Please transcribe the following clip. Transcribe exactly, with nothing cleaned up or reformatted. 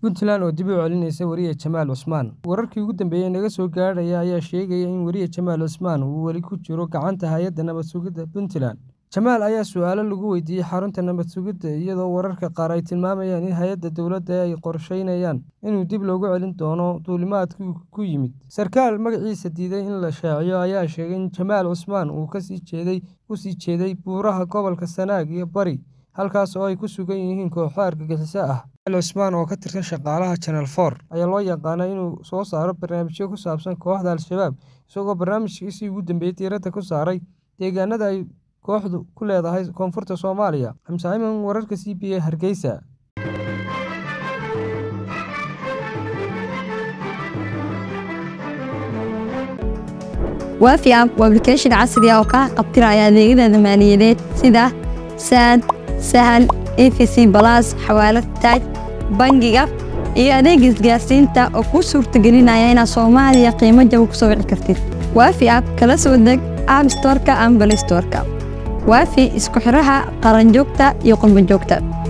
Puntland oo dib u celinaysa wariye Jamaal Cusmaan. Wararkii ugu dambeeyay naga soo gaadhay ayaa sheegaya in wariye Jamaal Cusmaan uu wali ku jiro gacanta hay'adda nabad sugidda Puntland. Jamaal ayaa su'aalo lagu weydiiyay xarunta nabad sugidda iyadoo wararka qaar ay tilmaamayaan in hay'adda dowladda ay qorsheynayaan inuu dib loogu celin doono duulimaadkii ku yimid. Sarkaal magaciisa diiday in la shaaciyo ayaa sheegay in Jamaal Cusmaan uu ka sii jeeday ku sii jeeday buuraha gobolka Sanaag iyo Bari, halkaas oo ay ku sugan yihiin kooxo argagixiso ah. Jamaal Cusmaan oo ka tirsan shaqaalaha Channel four ayaa loo yaqaanaa inuu soo saaro barnaamijyo ku saabsan kooxda Al-Shabaab, isagoo barnaamijkiisii ugu dambeeyay diiradda ku saaray deegaanada ay kooxdu ku leedahay koonfurta Soomaaliya. Xamse Ayman, wararka C B A, Hargeysa. وافي اب وابلكيشن عصري oo ka qabtiraya adeegyada maaliyadeed sida Sad, Sahal, E F C Plus, xawaalad taaj, bangiga iyo adeeg isgaarsiinta oo ku suurtagelinaya inaad Soomaaliya qiimo jaban ku soo wici kartid. Waafi app kala soo deg App Store-ka ama Play Store-ka. Waafi isku xiraha qaran joogta iyo qolmo joogta.